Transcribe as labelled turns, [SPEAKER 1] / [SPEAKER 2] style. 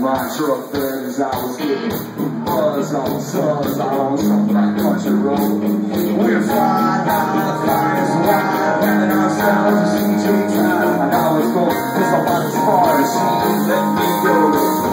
[SPEAKER 1] my truck bed as I was getting buzz on tuzz on some black country road. We're flying high, flying as wide, landing ourselves a CJ time. And I was going, cause I went as far as she let me go.